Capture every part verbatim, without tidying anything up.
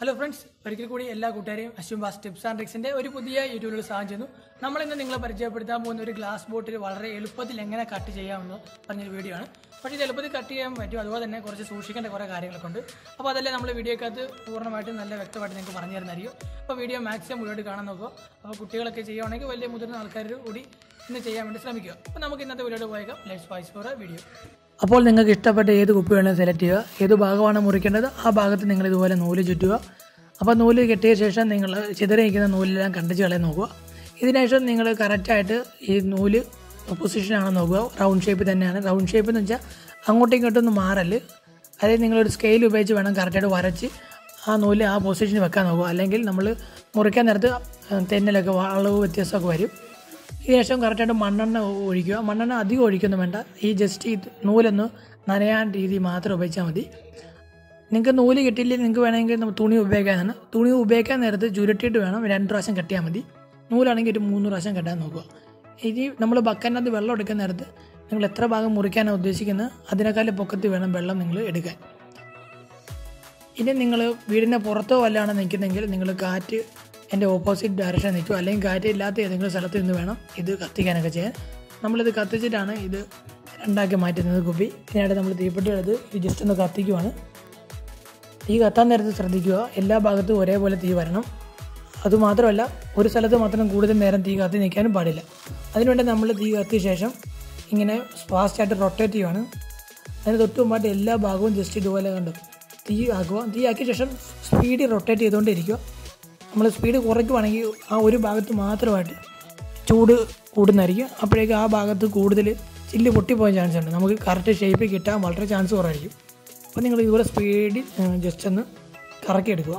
Hello friends, ഒരിക്കൽ കൂടി എല്ലാ കൂട്ടുകാരെയും അശ്വിൻബാസ് ടിപ്സ് ആൻഡ് ട്രിക്സിന്റെ ഒരു പുതിയ യൂട്യൂബിൽ സ്വാഗതം ചെയ്യുന്നു. നമ്മൾ ഇന്ന് നിങ്ങളെ പരിചയപ്പെടുത്താൻ പോകുന്ന ഒരു ഗ്ലാസ് ബോട്ടിൽ വളരെ എളുപ്പത്തിൽ എങ്ങനെ കട്ട് ചെയ്യാമെന്ന് പറഞ്ഞൊരു വീഡിയോ ആണ്. പക്ഷേ ഇത് എളുപ്പത്തിൽ കട്ട് ചെയ്യാൻ പറ്റും, അതുപോലെ തന്നെ കുറച്ച് സൂക്ഷിക്കേണ്ട കുറേ കാര്യങ്ങളൊക്കെ ഉണ്ട്. അപ്പോൾ അതല്ലേ നമ്മൾ വീഡിയോക്കകത്ത് പൂർണ്ണമായിട്ടും നല്ല വ്യക്തമായിട്ട് നിങ്ങൾക്ക് പറഞ്ഞു തരുന്നതായിരിക്കും. അപ്പോൾ വീഡിയോ മാക്സിമം മുന്നോട്ട് കാണാൻ നോക്കുക. അപ്പോൾ കുട്ടികളൊക്കെ ചെയ്യുകയാണെങ്കിൽ വലിയ മുതിർന്ന ആൾക്കാർ കൂടി ഇന്ന് ചെയ്യാൻ വേണ്ടി ശ്രമിക്കുക. അപ്പോൾ നമുക്ക് ഇന്നത്തെ വീഡിയോയിൽ പോയേക്കാം. Let's watch for a video. അപ്പോൾ നിങ്ങൾക്ക് ഇഷ്ടപ്പെട്ട ഏത് കുപ്പി വേണമെങ്കിലും സെലക്ട് ചെയ്യുക. ഏത് ഭാഗമാണ് മുറിക്കേണ്ടത് ആ ഭാഗത്ത് നിങ്ങൾ ഇതുപോലെ നൂല് ചുറ്റുക. അപ്പോൾ നൂല് കെട്ടിയ ശേഷം നിങ്ങൾ ചിതറിയിരിക്കുന്ന നൂലെല്ലാം കണ്ടിച്ച് കളയാൻ നോക്കുക. ഇതിനുശേഷം നിങ്ങൾ കറക്റ്റായിട്ട് ഈ നൂല് പൊസിഷനാണെന്ന് നോക്കുക. റൗണ്ട് ഷേപ്പ് തന്നെയാണ്. റൗണ്ട് ഷേപ്പ് എന്ന് വെച്ചാൽ അങ്ങോട്ടും ഇങ്ങോട്ടൊന്നും മാറല്. അതായത് നിങ്ങളൊരു സ്കെയിൽ ഉപയോഗിച്ച് വേണം കറക്റ്റായിട്ട് വരച്ച് ആ നൂല് ആ പൊസിഷനിൽ വെക്കാൻ നോക്കുക. അല്ലെങ്കിൽ നമ്മൾ മുറിക്കാൻ നേരത്ത് തെന്നലൊക്കെ അളവ് വ്യത്യാസമൊക്കെ വരും. ഇതിനുശേഷം കറക്റ്റായിട്ട് മണ്ണെണ്ണ ഒഴിക്കുക. മണ്ണെണ്ണ അധികം ഒഴിക്കൊന്നും വേണ്ട. ഈ ജസ്റ്റ് ഈ നൂലൊന്ന് നനയാൻ രീതി മാത്രം ഉപയോഗിച്ചാൽ മതി. നിങ്ങൾക്ക് നൂല് കിട്ടിയില്ലെങ്കിൽ നിങ്ങൾക്ക് വേണമെങ്കിൽ തുണി ഉപയോഗിക്കാനാണ്. തുണി ഉപയോഗിക്കാൻ നേരത്ത് ചുരുട്ടിയിട്ട് വേണം രണ്ട് പ്രാവശ്യം കെട്ടിയാൽ മതി. നൂലാണെങ്കിൽ ഒരു മൂന്ന് പ്രാവശ്യം കെട്ടാൻ നോക്കുക. ഇനി നമ്മൾ ബക്കറ്റിനകത്ത് വെള്ളം എടുക്കുന്ന നേരത്ത് നിങ്ങൾ എത്ര ഭാഗം മുറിക്കാനാണ് ഉദ്ദേശിക്കുന്നത് അതിനേക്കാളും പൊക്കത്തിൽ വേണം വെള്ളം നിങ്ങൾ എടുക്കാൻ. ഇനി നിങ്ങൾ വീടിൻ്റെ പുറത്തോ വല്ലാണ് നിൽക്കുന്നെങ്കിൽ നിങ്ങൾ കാറ്റ് എൻ്റെ ഓപ്പോസിറ്റ് ഡയറക്ഷൻ നിൽക്കും. അല്ലെങ്കിൽ കാറ്റ് ഇല്ലാത്ത ഏതെങ്കിലും സ്ഥലത്ത് നിന്ന് വേണം ഇത് കത്തിക്കാനൊക്കെ ചെയ്യാൻ. നമ്മളിത് കത്തിച്ചിട്ടാണ് ഇത് രണ്ടാക്കി മാറ്റുന്നത് കുപ്പി. ഇതിനായിട്ട് നമ്മൾ തീപ്പെട്ടി എടുത്ത് ഇത് ജസ്റ്റ് ഒന്ന് കത്തിക്കുവാണ്. തീ കത്താൻ നേരത്ത് ശ്രദ്ധിക്കുക, എല്ലാ ഭാഗത്തും ഒരേപോലെ തീ വരണം. അതുമാത്രമല്ല ഒരു സ്ഥലത്ത് മാത്രം കൂടുതൽ നേരം തീ കത്തി നിൽക്കാനും പാടില്ല. അതിനുവേണ്ടി നമ്മൾ തീ കത്തിയ ശേഷം ഇങ്ങനെ ഫാസ്റ്റായിട്ട് റൊട്ടേറ്റ് ചെയ്യുവാണ്. അതിന് തൊട്ട് മുമ്പായിട്ട് എല്ലാ ഭാഗവും ജസ്റ്റ് ഇതുപോലെ കണ്ടു തീ ആക്കുക. തീ ആക്കിയ ശേഷം സ്പീഡിൽ റൊട്ടേറ്റ് ചെയ്തുകൊണ്ടിരിക്കുക. നമ്മൾ സ്പീഡ് കുറയ്ക്കുവാണെങ്കിൽ ആ ഒരു ഭാഗത്ത് മാത്രമായിട്ട് ചൂട് കൂടുന്നതായിരിക്കും. അപ്പോഴേക്കും ആ ഭാഗത്ത് കൂടുതൽ ചില്ല് പൊട്ടിപ്പോകാൻ ചാൻസ് ഉണ്ട്. നമുക്ക് കറക്റ്റ് ഷേപ്പിൽ കിട്ടാൻ വളരെ ചാൻസ് കുറവായിരിക്കും. അപ്പോൾ നിങ്ങൾ ഇതുപോലെ സ്പീഡിൽ ജസ്റ്റ് ഒന്ന് കറക്കിയെടുക്കുക.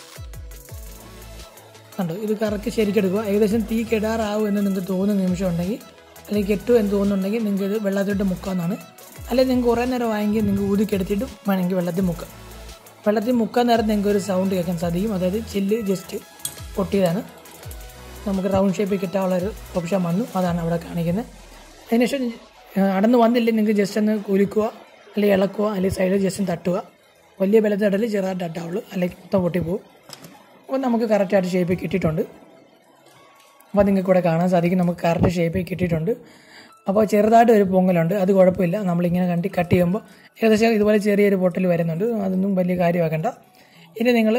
കണ്ടോ, ഇത് കറക്കി ശരിക്കെടുക്കുക. ഏകദേശം തീ കെടാറാവും എന്ന് നിങ്ങൾക്ക് തോന്നുന്ന നിമിഷം ഉണ്ടെങ്കിൽ അല്ലെങ്കിൽ കെട്ടു എന്ന് തോന്നുന്നുണ്ടെങ്കിൽ നിങ്ങൾക്ക് ഇത് വെള്ളത്തിലിട്ട് മുക്കാമെന്നാണ്. അല്ലെങ്കിൽ നിങ്ങൾക്ക് കുറേ നേരം വാങ്ങിയെങ്കിൽ നിങ്ങൾക്ക് ഊതിക്കെടുത്തിട്ടും വേണമെങ്കിൽ വെള്ളത്തിൽ മുക്കാം. വെള്ളത്തിൽ മുക്കാൻ നേരം നിങ്ങൾക്ക് ഒരു സൗണ്ട് കേൾക്കാൻ സാധിക്കും. അതായത് ചില്ല് ജസ്റ്റ് പൊട്ടിയതാണ്. നമുക്ക് റൗണ്ട് ഷേപ്പിൽ കിട്ടാനുള്ളൊരു ഓപ്ഷൻ വന്നു, അതാണ് അവിടെ കാണിക്കുന്നത്. അതിനുശേഷം അടന്ന് വന്നില്ലെങ്കിൽ നിങ്ങൾക്ക് ജസ്റ്റ് ഒന്ന് കുലുക്കുക, അല്ലെങ്കിൽ ഇളക്കുക, അല്ലെങ്കിൽ സൈഡിൽ ജസ്റ്റ് തട്ടുക. വലിയ ബലത്തിൽ ഇടയിൽ ചെറുതായിട്ട് തട്ടാവുള്ളൂ, അല്ലെങ്കിൽ മൊത്തം പൊട്ടിപ്പോവും. അപ്പോൾ നമുക്ക് കറക്റ്റായിട്ട് ഷേപ്പിൽ കിട്ടിയിട്ടുണ്ട്. അപ്പോൾ നിങ്ങൾക്ക് ഇവിടെ കാണാൻ സാധിക്കും നമുക്ക് കറക്റ്റ് ഷേപ്പിൽ കിട്ടിയിട്ടുണ്ട്. അപ്പോൾ ചെറുതായിട്ട് ഒരു പൊങ്ങലുണ്ട്, അത് കുഴപ്പമില്ല. നമ്മളിങ്ങനെ കണ്ടി കട്ട് ചെയ്യുമ്പോൾ ഏകദേശം ഇതുപോലെ ചെറിയൊരു പൊട്ടൽ വരുന്നുണ്ട്. അതൊന്നും വലിയ കാര്യമാക്കണ്ട. ഇനി നിങ്ങൾ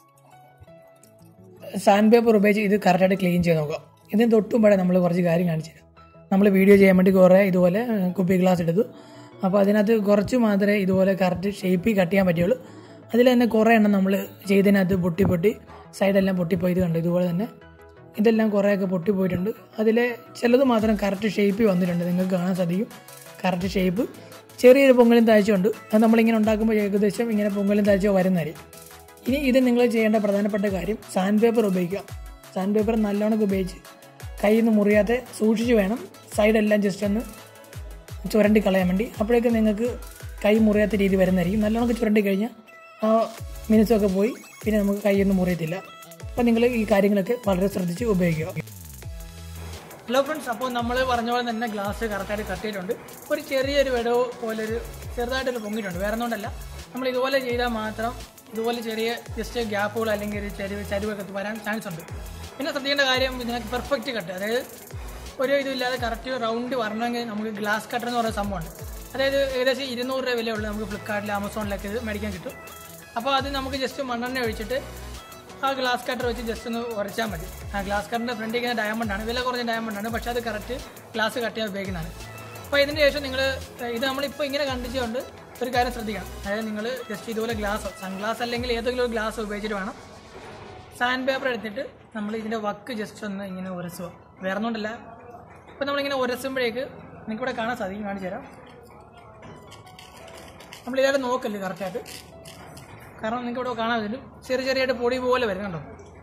സാൻഡ് പേപ്പർ ഉപയോഗിച്ച് ഇത് കറക്റ്റായിട്ട് ക്ലീൻ ചെയ്ത് നോക്കുക. ഇതിന് തൊട്ടുമ്പോഴേ നമ്മൾ കുറച്ച് കാര്യം കാണിച്ചു തരാം. നമ്മൾ വീഡിയോ ചെയ്യാൻ വേണ്ടി കുറേ ഇതുപോലെ കുപ്പി ഗ്ലാസ് എടുത്തു. അപ്പോൾ അതിനകത്ത് കുറച്ച് മാത്രമേ ഇതുപോലെ കറക്റ്റ് ഷേപ്പിൽ കട്ട് ചെയ്യാൻ പറ്റുള്ളൂ. അതിൽ തന്നെ കുറേ എണ്ണം നമ്മൾ ചെയ്തതിനകത്ത് പൊട്ടി പൊട്ടി സൈഡെല്ലാം പൊട്ടിപ്പോയത് കണ്ടു. ഇതുപോലെ തന്നെ ഇതെല്ലാം കുറേയൊക്കെ പൊട്ടിപ്പോയിട്ടുണ്ട്. അതിൽ ചിലത് മാത്രം കറക്റ്റ് ഷേപ്പിൽ വന്നിട്ടുണ്ട്. നിങ്ങൾക്ക് കാണാൻ സാധിക്കും കറക്റ്റ് ഷേപ്പ്. ചെറിയൊരു പൊങ്ങലും താഴ്ചയുണ്ട്. അത് നമ്മളിങ്ങനെ ഉണ്ടാക്കുമ്പോൾ ഏകദേശം ഇങ്ങനെ പൊങ്ങലും താഴ്ച വരുന്നതായിരിക്കും. ഇനി ഇത് നിങ്ങൾ ചെയ്യേണ്ട പ്രധാനപ്പെട്ട കാര്യം സാൻഡ് പേപ്പർ ഉപയോഗിക്കുക. സാൻഡ് പേപ്പർ നല്ലോണം ഉപയോഗിച്ച് കയ്യിൽ നിന്ന് മുറിയാതെ സൂക്ഷിച്ച് വേണം സൈഡെല്ലാം ജസ്റ്റ് ഒന്ന് ചുരണ്ടി കളയാൻ വേണ്ടി. അപ്പോഴേക്കും നിങ്ങൾക്ക് കൈ മുറിയാത്ത രീതി വരുന്നതായിരിക്കും. നല്ലോണം ചുരണ്ടി കഴിഞ്ഞാൽ ആ മിനുസൊക്കെ പോയി പിന്നെ നമുക്ക് കൈയൊന്നും മുറിയത്തില്ല. അപ്പോൾ നിങ്ങൾ ഈ കാര്യങ്ങളൊക്കെ വളരെ ശ്രദ്ധിച്ച് ഉപയോഗിക്കുക. ഹലോ ഫ്രണ്ട്സ്, അപ്പോൾ നമ്മൾ പറഞ്ഞ പോലെ തന്നെ ഗ്ലാസ് കറക്റ്റായിട്ട് കട്ട് ചെയ്തിട്ടുണ്ട്. ഒരു ചെറിയൊരു വിടവ് പോലൊരു ചെറുതായിട്ടൊരു പൊങ്ങിയിട്ടുണ്ട്. വേറെ ഒന്നുകൊണ്ടല്ല, നമ്മൾ ഇതുപോലെ ചെയ്താൽ മാത്രം ഇതുപോലെ ചെറിയ ജസ്റ്റ് ഗ്യാപ്പുകൾ അല്ലെങ്കിൽ ഒരു ചരിവ് ചരിവൊക്കെ വരാൻ ചാൻസ് ഉണ്ട്. പിന്നെ ശ്രദ്ധിക്കേണ്ട കാര്യം ഇതിനകത്ത് പെർഫെക്റ്റ് കട്ട്, അതായത് ഒരു ഇതുമില്ലാതെ കറക്റ്റ് റൗണ്ട് വരണമെങ്കിൽ നമുക്ക് ഗ്ലാസ് കട്ടർ എന്ന് പറയുന്ന സംഭവമുണ്ട്. അതായത് ഏകദേശം ഇരുന്നൂറ് രൂപ വിലയുള്ളൂ. നമുക്ക് ഫ്ലിപ്കാർട്ടിൽ ആമസോണിലൊക്കെ ഇത് മേടിക്കാൻ കിട്ടും. അപ്പോൾ അത് നമുക്ക് ജസ്റ്റ് മണ്ണെണ്ണ ഒഴിച്ചിട്ട് ആ ഗ്ലാസ് കട്ടർ വെച്ച് ജസ്റ്റ് ഒന്ന് ഉരച്ചാൽ മതി. ആ ഗ്ലാസ് കട്ടറിൻ്റെ ഫ്രണ്ടിൽ ഇങ്ങനെ ഡയമണ്ടാണ്, വില കുറഞ്ഞ ഡയമണ്ടാണ്, പക്ഷേ അത് കറക്റ്റ് ഗ്ലാസ് കട്ട് ചെയ്യാൻ ഉപയോഗിക്കുന്നതാണ്. അപ്പോൾ ഇതിന് ശേഷം നിങ്ങൾ ഇത് നമ്മളിപ്പോൾ ഇങ്ങനെ കണ്ടിച്ചുകൊണ്ട് ഒരു കാര്യം ശ്രദ്ധിക്കണം. അതായത് നിങ്ങൾ ജസ്റ്റ് ഇതുപോലെ ഗ്ലാസ് സൺഗ്ലാസ് അല്ലെങ്കിൽ ഏതെങ്കിലും ഒരു ഗ്ലാസ് ഉപയോഗിച്ചിട്ട് വേണം സാൻഡ് പേപ്പർ എടുത്തിട്ട് നമ്മൾ ഇതിൻ്റെ വക്ക് ജസ്റ്റ് ഒന്ന് ഇങ്ങനെ ഉരസുക. വേറെ ഒന്നുകൊണ്ടല്ല, ഇപ്പോൾ നമ്മളിങ്ങനെ ഉരസുമ്പോഴേക്ക് നിങ്ങൾക്കിവിടെ കാണാൻ സാധിക്കും. കാണിച്ചു തരാം. നമ്മളിതായിട്ട് നോക്കല്ലേ കറക്റ്റായിട്ട്, കാരണം നിങ്ങൾക്ക് ഇവിടെ കാണാൻ പറ്റും ചെറിയ ചെറിയായിട്ട് പൊടി പോലെ വരും. കണ്ടോ,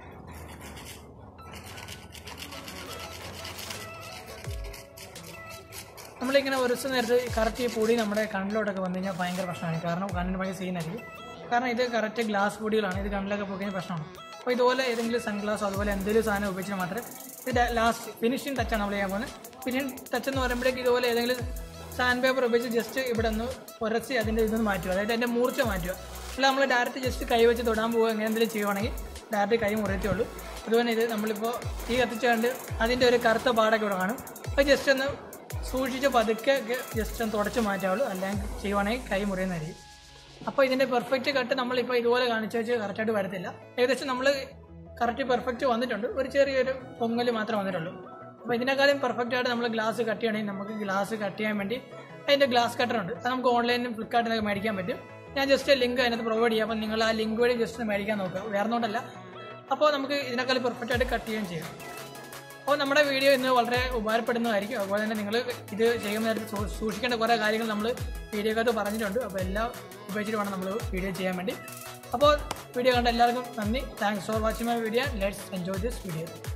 നമ്മളിങ്ങനെ ഉരച്ച നേരത്ത് കറക്റ്റ് ഈ പൊടി നമ്മുടെ കണ്ണിലോട്ടൊക്കെ വന്നു കഴിഞ്ഞാൽ ഭയങ്കര പ്രശ്നമാണ്. കാരണം കണ്ണിന് ഭയങ്കര സീനായിരിക്കും. കാരണം ഇത് കറക്റ്റ് ഗ്ലാസ് പൊടികളാണ്. ഇത് കണ്ണിലൊക്കെ പോയി കഴിഞ്ഞാൽ പ്രശ്നമാണ്. അപ്പോൾ ഇതുപോലെ ഏതെങ്കിലും സൺഗ്ലാസ് അതുപോലെ എന്തെങ്കിലും സാധനം ഉപയോഗിച്ചാൽ മാത്രമേ ഇത് ലാസ്റ്റ് ഫിനിഷിങ് ടച്ചാണ് നമ്മൾ ചെയ്യാൻ പോകുന്നത്. ഫിനിഷിങ് ടച്ച് എന്ന് പറയുമ്പോഴേക്ക് ഇതുപോലെ ഏതെങ്കിലും സാൻഡ് പേപ്പർ ഉപയോഗിച്ച് ജസ്റ്റ് ഇവിടെ ഒന്ന് ഉരച്ച് അതിൻ്റെ ഇതൊന്ന് മാറ്റുക. അതായത് അതിൻ്റെ മൂർച്ച മാറ്റുക. അല്ല നമ്മൾ ഡയറക്റ്റ് ജസ്റ്റ് കൈ വെച്ച് തൊടാൻ പോകുക അങ്ങനെ എന്തെങ്കിലും ചെയ്യുവാണെങ്കിൽ ഡയറക്റ്റ് കൈ മുറിയത്തേ ഉള്ളൂ. അതുപോലെ ഇത് നമ്മളിപ്പോൾ ഈ കത്തിച്ചുകൊണ്ട് അതിൻ്റെ ഒരു കറുത്ത പാടൊക്കെ ഇവിടെ കാണും. അപ്പോൾ ജസ്റ്റ് ഒന്ന് സൂക്ഷിച്ച് പതുക്കെ ജസ്റ്റ് ഒന്ന് തുടച്ച് മാറ്റാവുള്ളൂ, അല്ലെങ്കിൽ ചെയ്യുവാണെങ്കിൽ കൈ മുറിയുന്നതായിരിക്കും. അപ്പോൾ ഇതിൻ്റെ പെർഫെക്റ്റ് കട്ട് നമ്മളിപ്പോൾ ഇതുപോലെ കാണിച്ചു വെച്ച് കറക്റ്റായിട്ട് വരത്തില്ല. ഏകദേശം നമ്മൾ കറക്റ്റ് പെർഫെക്റ്റ് വന്നിട്ടുണ്ട്, ഒരു ചെറിയൊരു പൊങ്ങൽ മാത്രമേ വന്നിട്ടുള്ളൂ. അപ്പോൾ ഇതിനേക്കാളും പെർഫെക്റ്റ് ആയിട്ട് നമ്മൾ ഗ്ലാസ് കട്ട് ചെയ്യണമെങ്കിൽ നമുക്ക് ഗ്ലാസ് കട്ട് ചെയ്യാൻ വേണ്ടി അതിൻ്റെ ഗ്ലാസ് കട്ടറുണ്ട്. അത് നമുക്ക് ഓൺലൈനിലും ഫ്ലിപ്കാർട്ടിനൊക്കെ മേടിക്കാൻ പറ്റും. ഞാൻ ജസ്റ്റ് ലിങ്ക് അതിനകത്ത് പ്രൊവൈഡ് ചെയ്യാം. അപ്പോൾ നിങ്ങൾ ആ ലിങ്ക് വഴി ജസ്റ്റ് മേടിക്കാൻ നോക്കുക, വേറെ ഒന്നുകൊണ്ടല്ല. അപ്പോൾ നമുക്ക് ഇതിനേക്കാളും പെർഫെക്റ്റ് ആയിട്ട് കട്ട് ചെയ്യുകയും ചെയ്യാം. അപ്പോൾ നമ്മുടെ വീഡിയോ ഇന്ന് വളരെ ഉപകാരപ്പെടുന്നതായിരിക്കും. അതുപോലെ തന്നെ നിങ്ങൾ ഇത് ചെയ്യുന്ന നേരത്ത് സൂക്ഷിക്കേണ്ട കുറേ കാര്യങ്ങൾ നമ്മൾ വീഡിയോക്കകത്ത് പറഞ്ഞിട്ടുണ്ട്. അപ്പോൾ എല്ലാം ഉപയോഗിച്ചിട്ട് വേണം നമ്മൾ വീഡിയോ ചെയ്യാൻ വേണ്ടി. അപ്പോൾ വീഡിയോ കണ്ട എല്ലാവർക്കും നന്ദി. Thanks for watching my video. Let's enjoy this video.